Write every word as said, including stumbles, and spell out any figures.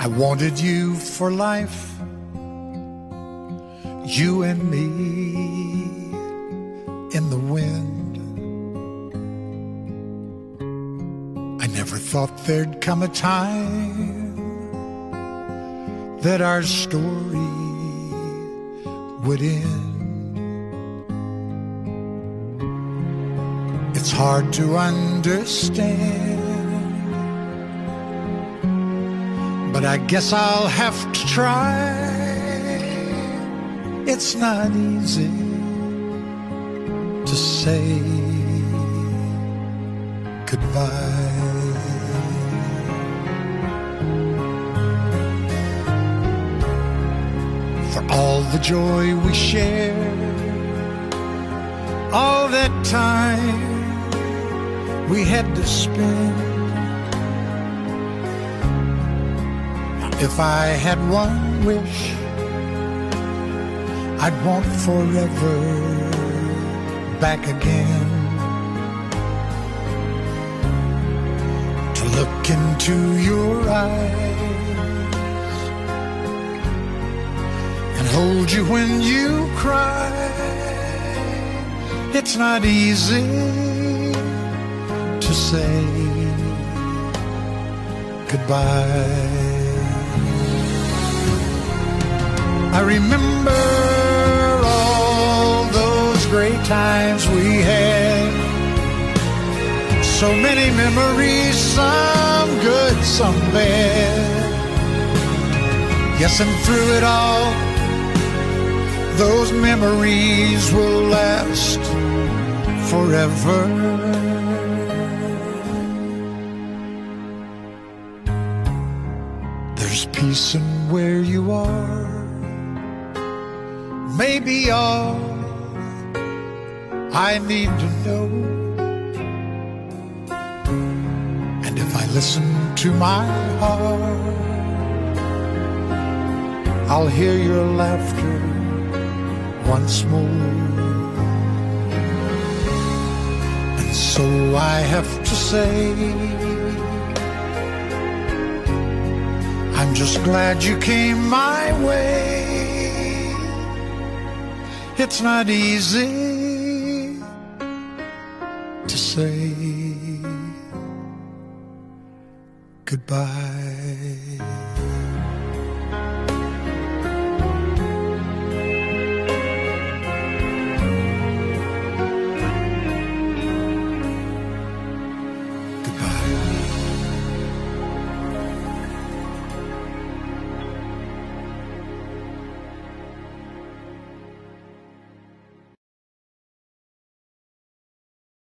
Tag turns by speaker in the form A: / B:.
A: wanted you for life, you and me in the wind. I never thought there'd come a time that our story would end. It's hard to understand, but I guess I'll have to try. It's not easy to say goodbye. For all the joy we shared, all that time we had to spend. If I had one wish, I'd want forever back again. To look into your eyes and hold you when you cry. It's not easy to say goodbye. I remember all those great times we had. So many memories, some good, some bad. Yes, and through it all, those memories will last forever. There's peace in where you are, maybe all I need to know. And if I listen to my heart, I'll hear your laughter once more. And so I have to say, I'm just glad you came my way. It's not easy to say goodbye.